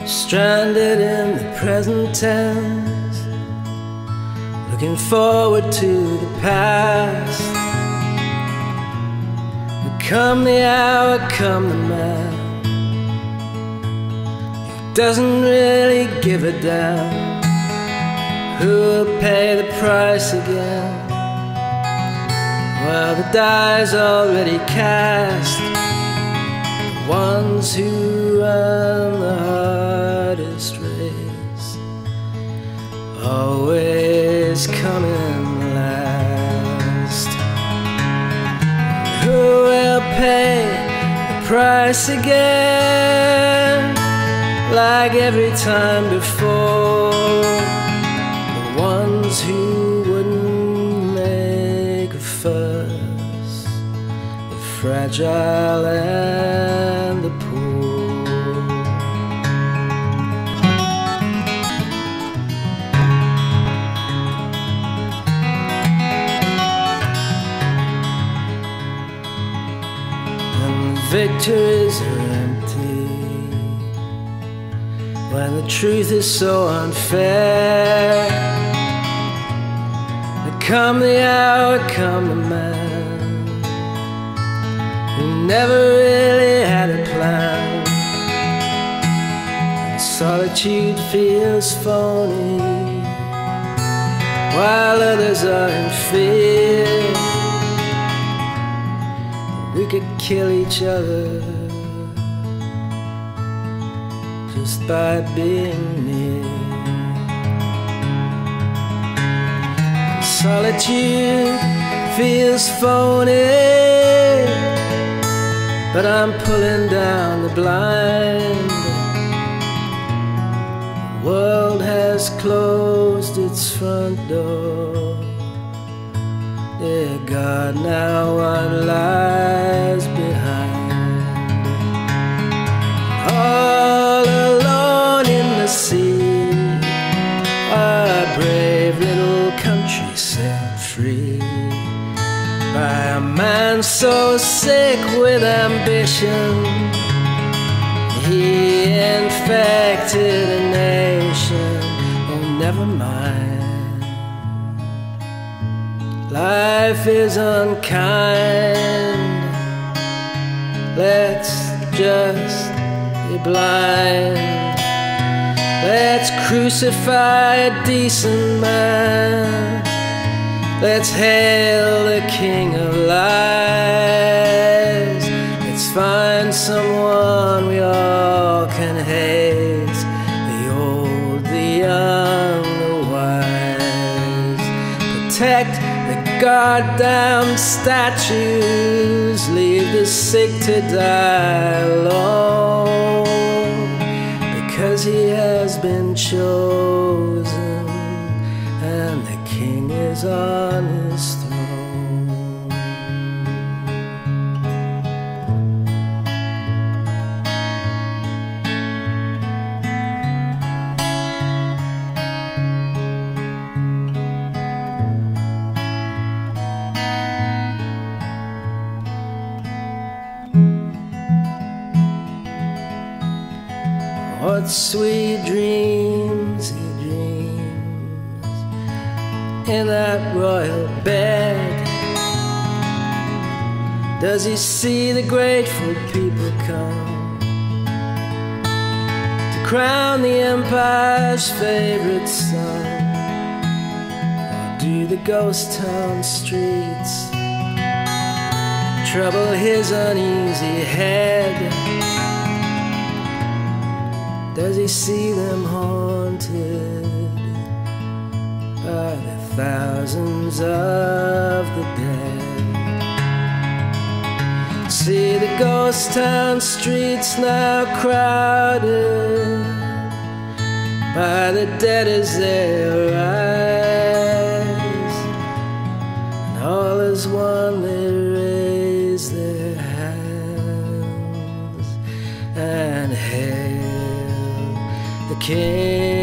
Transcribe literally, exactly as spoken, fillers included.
stranded in the present tense, looking forward to the past. Come the hour, come the man who doesn't really give a damn who will pay the price again. Well, the die's already cast. The ones who run the hardest race always coming last. Who will pay the price again, like every time before? The ones who wouldn't make a fuss, the fragile and the poor. Victories are empty when the truth is so unfair. There come the hour, come the man who never really had a plan. And solitude feels phony while others are in fear. We could kill each other just by being near. Solitude feels phony, but I'm pulling down the blind. The world has closed its front door. Dear God, now what lies behind? All alone in the sea, our brave little country set free by a man so sick with ambition. He infected a nation. Oh, never mind. Life is unkind. Let's just be blind. Let's crucify a decent man. Let's hail the king of lies. Let's find someone we all can hate, the old, the young, the wise. Protect goddamn statues, leave the sick to die alone, because he has been chosen and the king is on his throne. What sweet dreams he dreams in that royal bed. Does he see the grateful people come to crown the empire's favorite son? Or do the ghost town streets trouble his uneasy head? Does he see them haunted by the thousands of the dead? See the ghost town streets now crowded by the dead as they arise, and all as one they raise their hands and hail the king.